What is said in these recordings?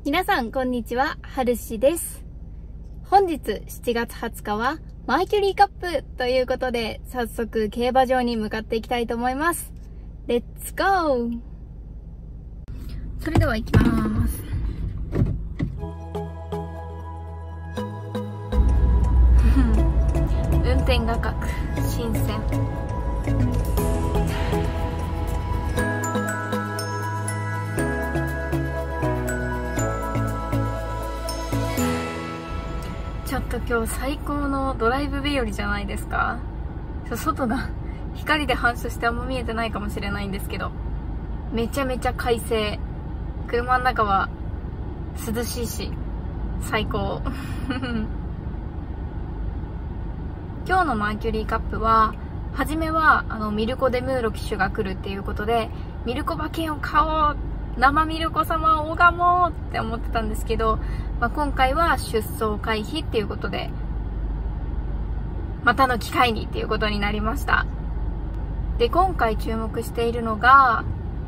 皆さんこんにちは、はるしです。本日7月20日はマーキュリーカップということで、早速競馬場に向かっていきたいと思います。レッツゴー。それでは行きます。運転画角新鮮。ちょっと今日最高のドライブ日和じゃないですか。外が光で反射してあんま見えてないかもしれないんですけど、めちゃめちゃ快晴。車の中は涼しいし最高。今日のマーキュリーカップは、初めはミルコ・デムーロ騎手が来るっていうことで、ミルコ馬券を買おう、生ミルコ様を拝もうって思ってたんですけど、今回は出走回避っていうことで、またの機会にっていうことになりました。で、今回注目しているのが、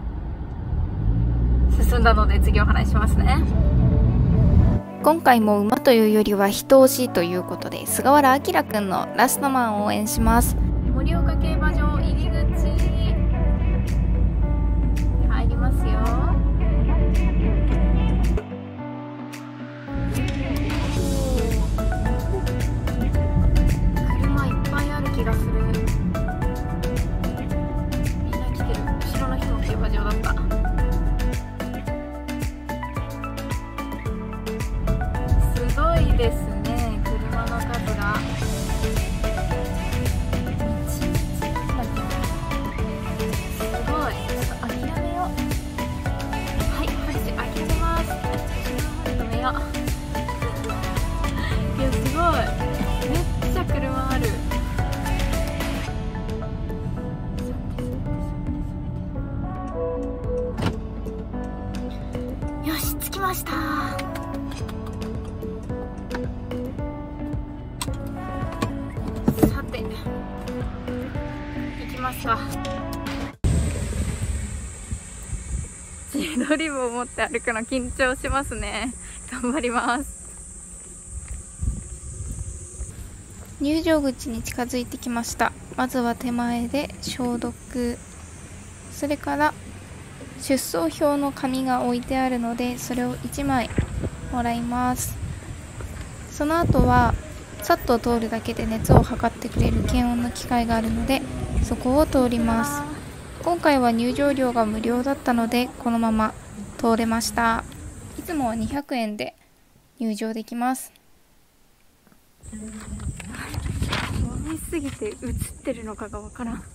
進んだので次お話しますね。今回も馬というよりは人押しということで、菅原明くんのラストマンを応援します。盛岡競馬場入り口入りますよ。車いっぱいある気がする。みんな来てる。後ろの人も競馬場だった。すごいですね、車の数が。すごい。諦めよう。はい、はるし諦めます。止めよう。いや、すごい。めっちゃ車ある。よし、着きました。さて、行きますか。自撮り棒を持って歩くの緊張しますね。頑張ります。入場口に近づいてきました。まずは手前で消毒、それから出走表の紙が置いてあるので、それを1枚もらいます。その後はさっと通るだけで熱を測ってくれる検温の機械があるので、そこを通ります。今回は入場料が無料だったので、このまま通れました。いつもは200円で入場できます。飲みすぎて映ってるのかがわからん。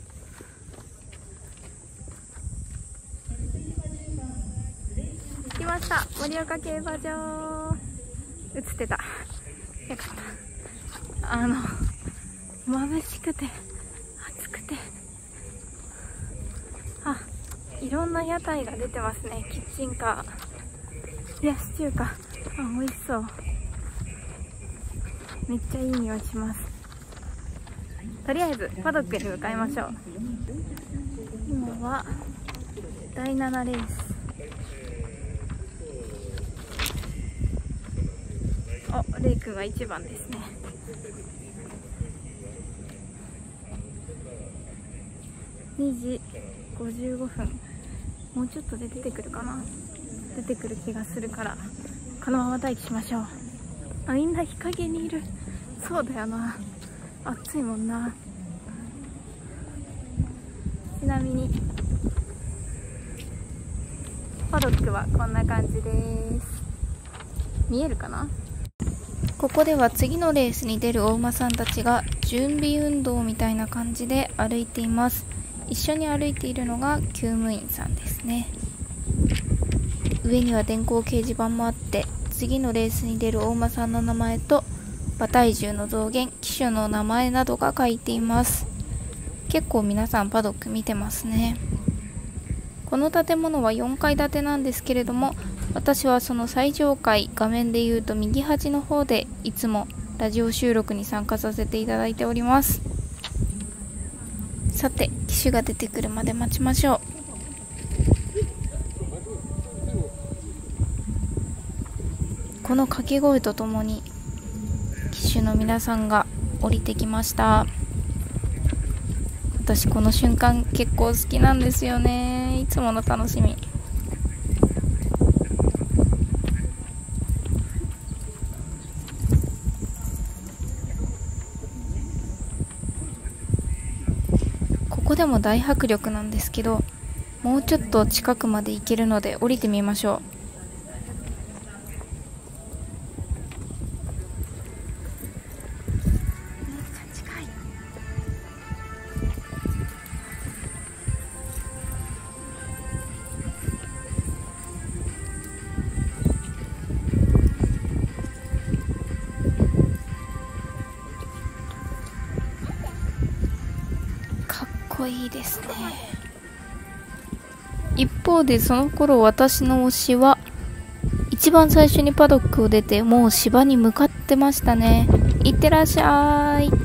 来ました、盛岡競馬場。映ってた。よかった。眩しくて暑くて、いろんな屋台が出てますね。キッチンカー、冷やし中華、美味しそう。めっちゃいい匂いします。とりあえずパドックに向かいましょう。今は第7レース。レイ君が1番ですね。2時55分。もうちょっとで出てくるかな。出てくる気がするから、このまま待機しましょう。みんな日陰にいる。そうだよな、暑いもんな。ちなみにパドックはこんな感じです。見えるかな。ここでは次のレースに出るお馬さんたちが準備運動みたいな感じで歩いています。一緒に歩いているのが厩務員さんですね。上には電光掲示板もあって、次のレースに出るお馬さんの名前と馬体重の増減、騎手の名前などが書いています。結構皆さんパドック見てますね。この建物は4階建てなんですけれども、私はその最上階、画面でいうと右端の方でいつもラジオ収録に参加させていただいております。さて、騎手が出てくるまで待ちましょう。 この掛け声とともに騎手の皆さんが降りてきました。私この瞬間結構好きなんですよね。いつもの楽しみ。ここでも大迫力なんですけど、もうちょっと近くまで行けるので降りてみましょう。かっこいいですね。一方でその頃私の推しは一番最初にパドックを出てもう芝に向かってましたね。いってらっしゃい。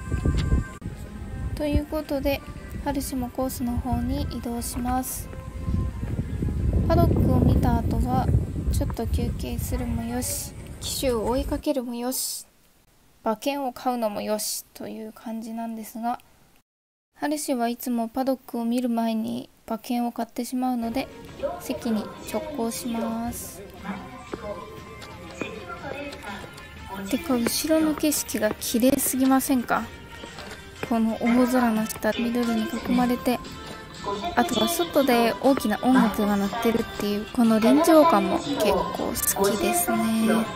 ということで春島コースの方に移動します。パドックを見た後はちょっと休憩するもよし、騎手を追いかけるもよし、馬券を買うのもよしという感じなんですが、春氏はいつもパドックを見る前に馬券を買ってしまうので席に直行します。てか後ろの景色が綺麗すぎませんか？この大空の下、緑に囲まれて、あとは外で大きな音楽が鳴ってるっていうこの臨場感も結構好きですね。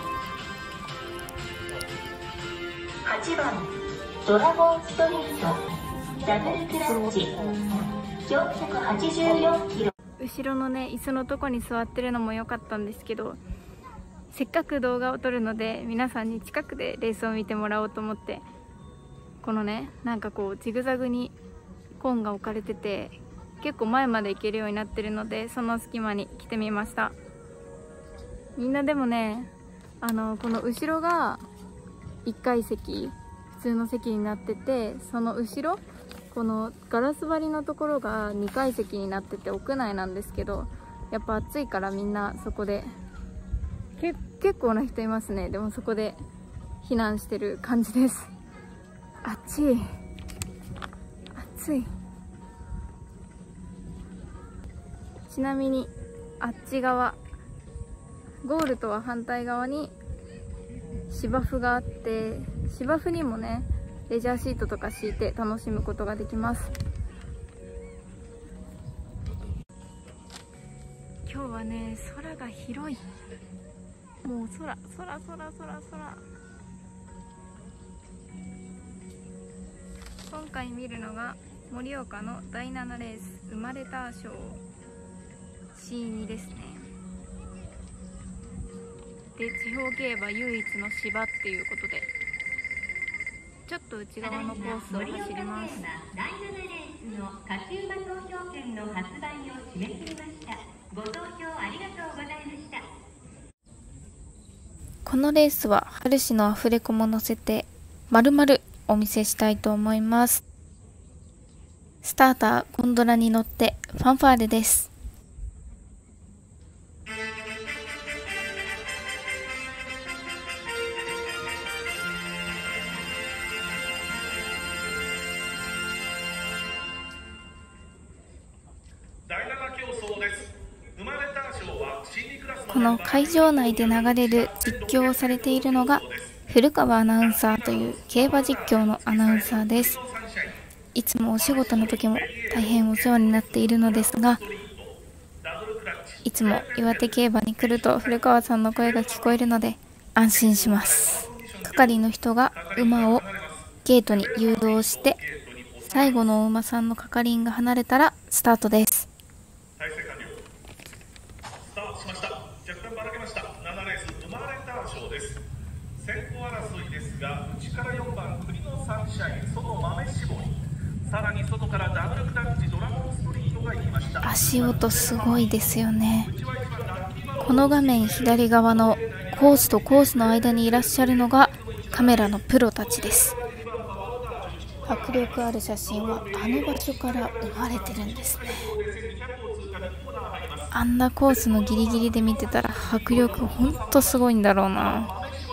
8番ドラゴンストリートダブルクラッチ484キロ。 後ろのね椅子のとこに座ってるのも良かったんですけど、せっかく動画を撮るので皆さんに近くでレースを見てもらおうと思って、このねなんかこうジグザグにコーンが置かれてて結構前まで行けるようになってるので、その隙間に来てみました。みんなでもねこの後ろが1階席、普通の席になってて、その後ろこのガラス張りのところが2階席になってて屋内なんですけど、やっぱ暑いからみんなそこで結構な人いますね。でもそこで避難してる感じです。暑い暑い。ちなみにあっち側ゴールとは反対側に芝生があって、芝生にもねレジャーシートとか敷いて楽しむことができます。今日はね空が広い。もう空。今回見るのが盛岡の第7レース生まれた賞 C2 ですね。で地方競馬唯一の芝っていうことでちょっと内側のコースを走ります。 第7レースの勝ち馬投票券の発売を締め切りました。ご投票ありがとうございました。 このレースは春氏のアフレコも載せて丸々お見せしたいと思います。スターターゴンドラに乗ってファンファーレです。この会場内で流れる実況をされているのが古川アナウンサーという競馬実況のアナウンサーです。いつもお仕事の時も大変お世話になっているのですが、いつも岩手競馬に来ると古川さんの声が聞こえるので安心します。係の人が馬をゲートに誘導して、最後のお馬さんの係員が離れたらスタートです。 先行争いですが、内から4番国のサンシャイン、その豆絞り、さらに外からダブルクラッチドラゴンストリートが行きました。 足音すごいですよね。この画面左側のコースとコースの間にいらっしゃるのがカメラのプロたちです。迫力ある写真はあの場所から生まれてるんですね。 あんなコースのギリギリで見てたら迫力ほんとすごいんだろうな。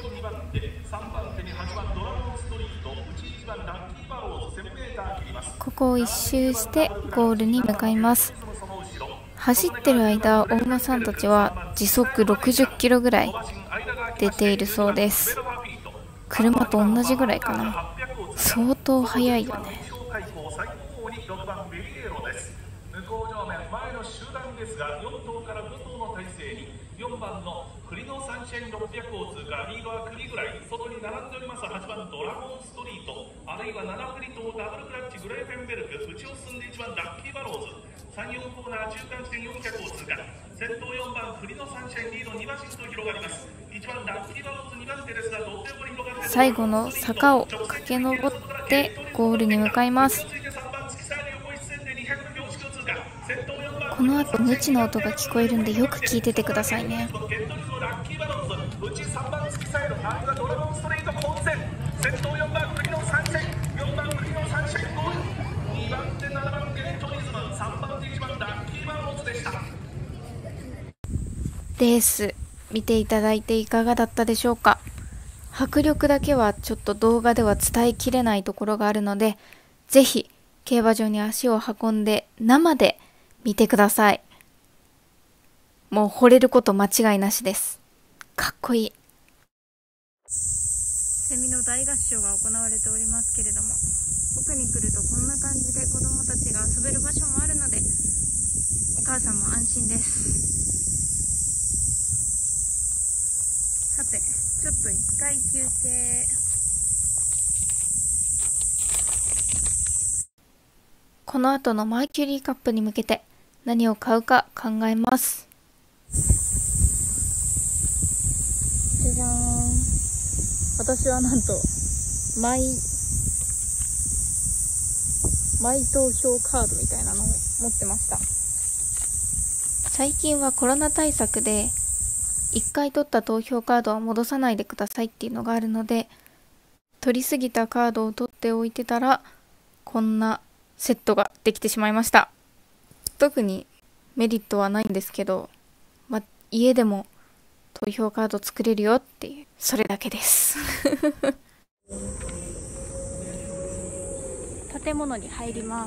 ここを一周してゴールに向かいます。走ってる間、お馬さんたちは時速60キロぐらい出ているそうです。車と同じぐらいかな。相当速いよね。4番の栗のサンシャイン600を通過、リードは栗ぐらい、外に並んでおります8番ドラゴンストリート、あるいは7振りとダブルクラッチグレーフェンベルク、内を進んで1番ラッキーバローズ、3、4コーナー中間地点400を通過、先頭4番栗のサンシャイン、リード2馬身と広がります。1番ラッキーバローズ2番手ですが、どっと横に広がって最後の坂を駆け上ってゴールに向かいます。この後無知の音が聞こえるんでよく聞いててくださいね。レース見ていただいていかがだったでしょうか。迫力だけはちょっと動画では伝えきれないところがあるので、ぜひ競馬場に足を運んで生で見てください。もう惚れること間違いなしです。かっこいい。セミの大合唱が行われておりますけれども、奥に来るとこんな感じで子どもたちが遊べる場所もあるので、お母さんも安心です。さて、ちょっと一回休憩。この後のマーキュリーカップに向けて何を買うか考えます。じゃじゃーん。私はなんとマイ投票カードみたいなのを持ってました。最近はコロナ対策で1回取った投票カードは戻さないでくださいっていうのがあるので、取りすぎたカードを取っておいてたらこんなセットができてしまいました。特にメリットはないんですけど、家でも投票カード作れるよっていう、それだけです建物に入ります。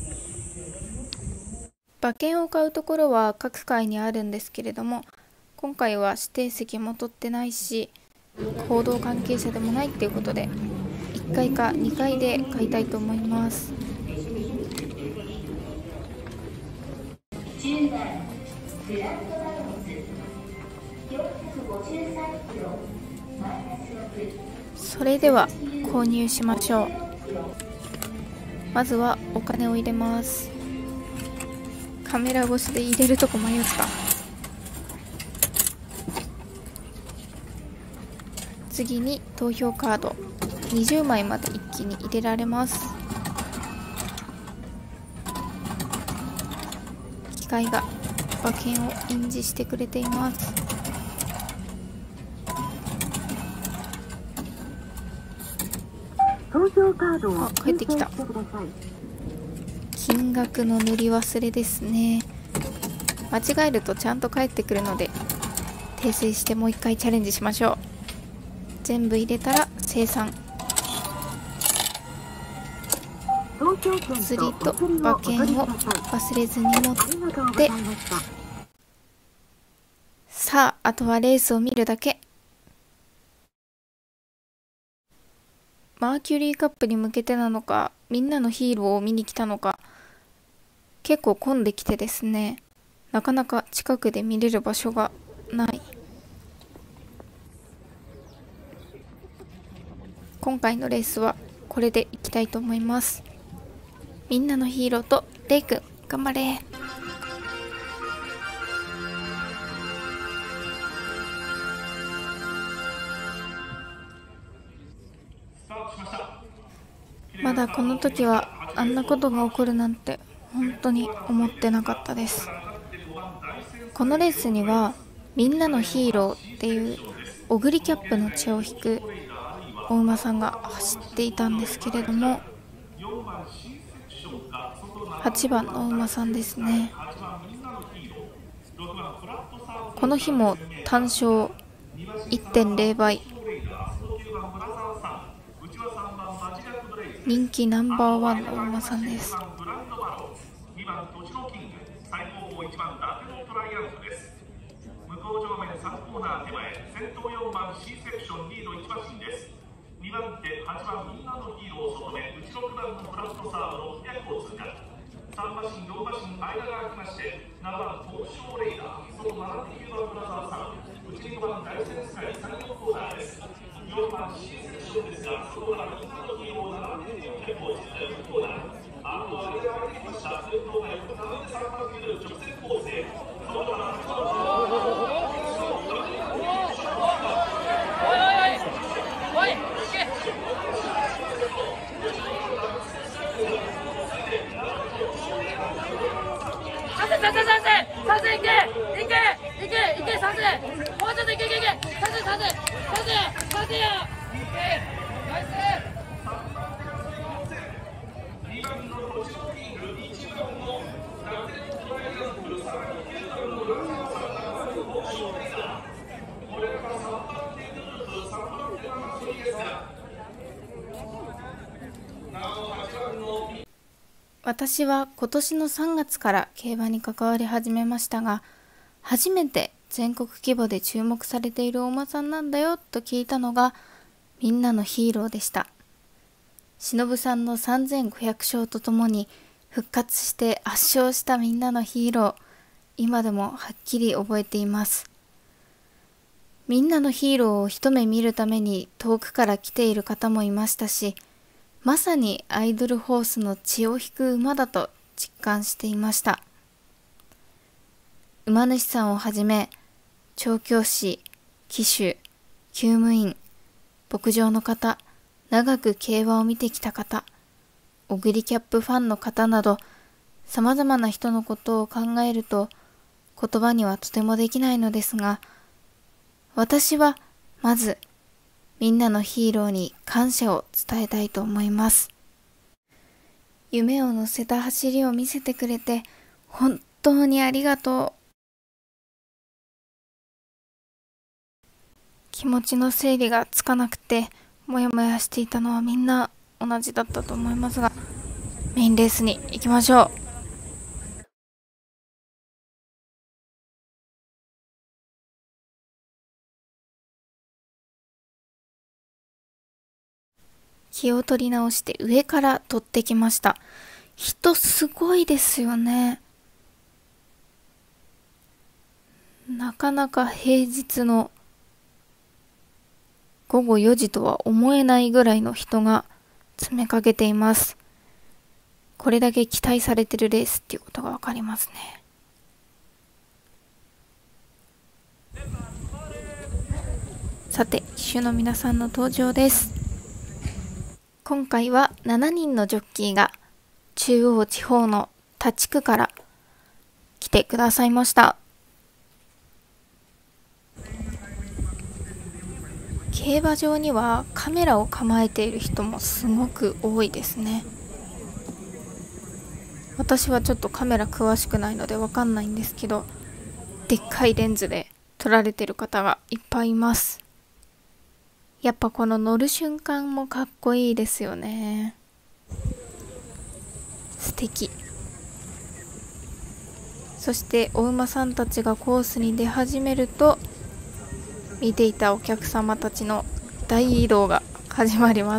馬券を買うところは各階にあるんですけれども、今回は指定席も取ってないし、報道関係者でもないっていうことで1階か2階で買いたいと思います。10番グランドバロンズ453キロマイナス6。それでは購入しましょう。まずはお金を入れます。カメラ越しで入れるとこ迷った。次に投票カード20枚まで一気に入れられます。機械が馬券を印字してくれています。 投票カードを帰ってきた。金額の塗り忘れですね。間違えるとちゃんと返ってくるので訂正してもう一回チャレンジしましょう。全部入れたら精算。釣りと馬券を忘れずに持って、さああとはレースを見るだけ。マーキュリーカップに向けてなのか、みんなのヒーローを見に来たのか、結構混んできてですね、なかなか近くで見れる場所がない。今回のレースはこれでいきたいと思います。みんなのヒーローとレイくん、頑張れ。まだこの時はあんなことが起こるなんて本当に思ってなかったです。このレースにはみんなのヒーローっていうオグリキャップの血を引くお馬さんが走っていたんですけれども、8番のお馬さんですね。 この日も単勝 1.0 倍、人気ナンバーワンのお馬さんです。 2番とちのキング、最高峰1番ダテのトライアングです。向こう上面3コーナー手前、先頭4番 C セクションリード1馬身です。2番手8番みんなのヒーロー外目、内6番のフラットサード600を通過。3馬身4馬身間が空きまして、7番東証レイダー、外79番ブラザーさん、内5番大戦スカイ3、4コーナーです。4番 C セクションですが、外からみんなのヒーロー7番400を通過4コーナー。あとは上がってきました。先頭が横並んで3番に直線構成。外から8番私は今年の3月から競馬に関わり始めましたが、初めて全国規模で注目されているお馬さんなんだよと聞いたのがみんなのヒーローでした。忍さんの3500勝とともに復活して圧勝したみんなのヒーロー、今でもはっきり覚えています。みんなのヒーローを一目見るために遠くから来ている方もいましたし、まさにアイドルホースの血を引く馬だと実感していました。馬主さんをはじめ、調教師、騎手、厩務員、牧場の方、長く競馬を見てきた方、オグリキャップファンの方など、様々な人のことを考えると言葉にはとてもできないのですが、私はまずみんなのヒーローに感謝を伝えたいと思います。夢を乗せた走りを見せてくれて本当にありがとう。気持ちの整理がつかなくてもやもやしていたのはみんな同じだったと思いますが、メインレースに行きましょう。気を取り直して上から取ってきました。人すごいですよね。なかなか平日の午後4時とは思えないぐらいの人が詰めかけています。これだけ期待されてるレースっていうことがわかりますね。さて、騎手の皆さんの登場です。今回は7人のジョッキーが中央地方の他地区から来てくださいました。競馬場にはカメラを構えている人もすごく多いですね。私はちょっとカメラ詳しくないのでわかんないんですけど、でっかいレンズで撮られてる方がいっぱいいます。やっぱこの乗る瞬間もかっこいいですよね。素敵。そしてお馬さんたちがコースに出始めると、見ていたお客様たちの大移動が始まります。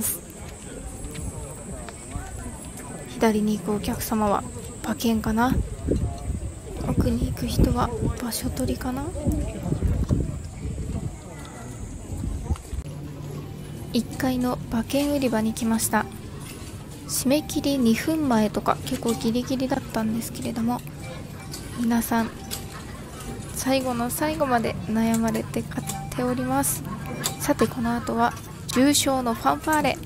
左に行くお客様は馬券かな、奥に行く人は場所取りかな。1階の馬券売り場に来ました。締め切り2分前とか結構ギリギリだったんですけれども、皆さん最後の最後まで悩まれて買っております。さて、この後は重賞のファンファーレ。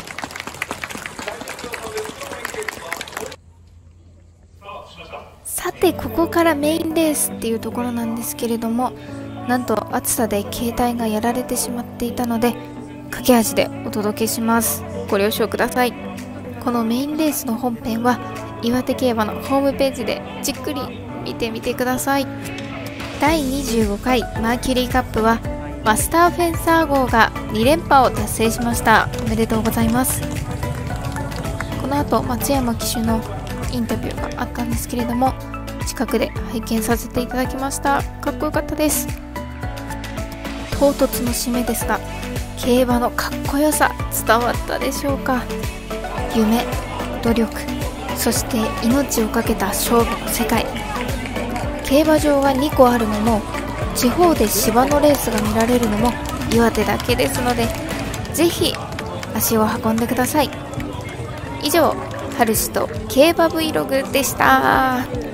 さてここからメインレースっていうところなんですけれども、なんと暑さで携帯がやられてしまっていたので駆け足でお届けします。ご了承ください。このメインレースの本編は岩手競馬のホームページでじっくり見てみてください。第25回マーキュリーカップはマスターフェンサー号が2連覇を達成しました。おめでとうございます。この後松山騎手のインタビューがあったんですけれども、近くで拝見させていただきました。かっこよかったです。唐突の締めですが、競馬のかっこよさ伝わったでしょうか。夢、努力、そして命をかけた勝負の世界。競馬場が2個あるのも、地方で芝のレースが見られるのも岩手だけですので、ぜひ足を運んでください。以上、春志と競馬 Vlog でした。